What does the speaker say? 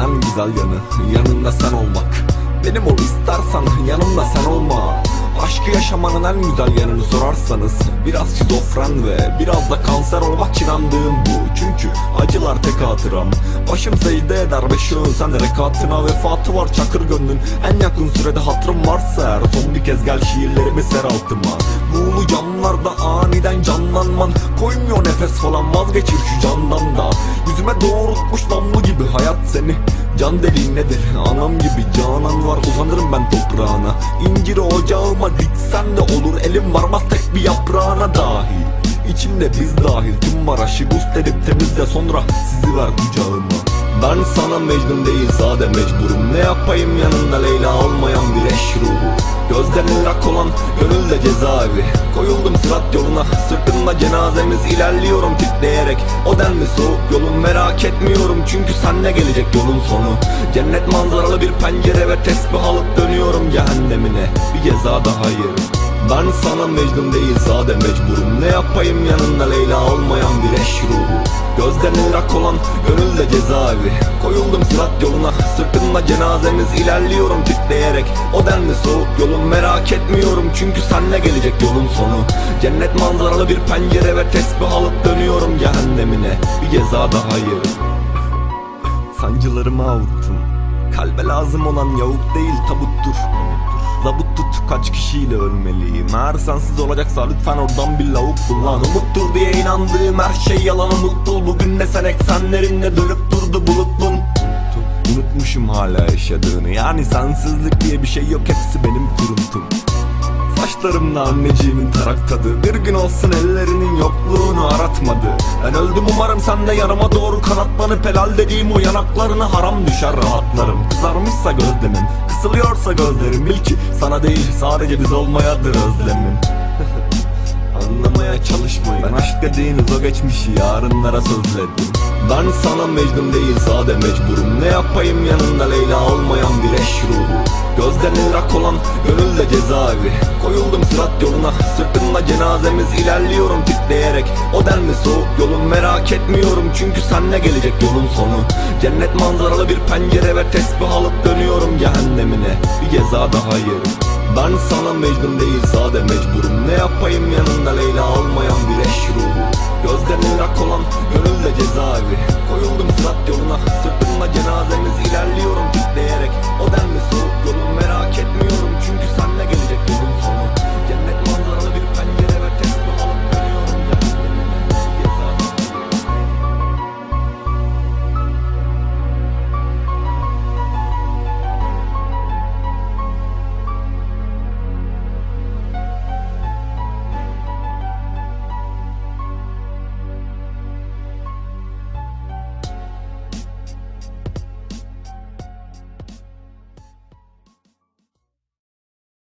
en güzel yanı yanında sen olmak. Benim ol istersen yanımda sen olma. Aşkı yaşamanın en güzel yanını sorarsanız biraz şizofren ve biraz da kanser olmak inandığım bu. Çünkü acılar tek hatıram. Başım secde eder beşiğin sen de rekatına vefatı var çakır gönlün. En yakın sürede hatırım varsa eğer son bir kez gel şiirlerimi ser altıma. Buğulu camlarda aniden canlanman koymuyor nefes falan, vazgeçir şu candan da. Yüzüme doğrultmuş namlu gibi hayat seni. Can dediğin nedir? Anam gibi canan var, uzanırım ben toprağına. İnciri ocağıma diksen de olur, elim varmaz tek bir yaprağına dahi. İçimde biz dahil tüm Maraş'ı gust edip temizle, sonra sizi ver kucağıma. Ben sana Mecnun değil sade mecburum. Ne yapayım yanında Leyla olmayan bir eş ruhu. Gözden ırak olan gönülde cezaevi. Koyuldum sırat yoluna, sırtımda cenazemiz. İlerliyorum titreyerek, o denli soğuk yolun. Merak etmiyorum çünkü senle gelecek yolun sonu. Cennet manzaralı bir pencere ve tesbih alıp dönüyorum cehennemine. Bir ceza daha yerim. Ben sana Mecnun değil sade mecburum. Ne yapayım yanında Leyla olmayan bir eş ruhu. Gözden ırak olan gönülde cezaevi. Koyuldum sırat yoluna, sırtımda cenazemiz. İlerliyorum titreyerek, o denli soğuk yolun. Merak etmiyorum çünkü senle gelecek yolun sonu. Cennet manzaralı bir pencere ve tesbih alıp dönüyorum cehennemine. Bir ceza daha yerim. Sancılarımı avuttum. Kalbe lazım olan yavuk değil tabuttur. Zabut tut, kaç kişiyle ölmeliyim. Eğer sensiz olacaksa lütfen oradan bir lavuk bul lan. Umuttur diye inandığım her şey yalan, unuttul. Bugün de sen eksenlerimle dönüp durdu bulutlun. Unutmuşum hala yaşadığını, yani sensizlik diye bir şey yok, hepsi benim kuruntum. Saçlarımda anneciğimin tarak tadı, bir gün olsun ellerinin yokluğunu aratmadı. Ben öldüm umarım sen de yanıma doğru kanatlanıp helal dediğim o yanaklarına haram düşer rahatlarım. Kızarmışsa gözlemin, kısılıyorsa gözlerim, bil ki sana değil sadece biz olmayadır özlemim. Anlamaya çalışmayın, ben aşk dediğiniz o geçmişi yarınlara sözledim. Ben sana Mecnun değil sade mecburum. Ne yapayım yanında Leyla olmayan bir eş ruhu. Gözden ırak olan gönülde cezaevi. Koyuldum sırat yoluna, sırtımda cenazemiz. İlerliyorum titreyerek, o denli soğuk yolun. Merak etmiyorum çünkü senle gelecek yolun sonu. Cennet manzaralı bir pencere ve tesbih alıp dönüyorum cehennemine. Bir ceza daha yerim. Ben sana Mecnun değil sade mecburum. Ne yapayım yanında Leyla olmayan bir eş ruhu. Gözden ırak olan gönülde cezaevi. Koyuldum sırat yoluna, sırtımda cenaze.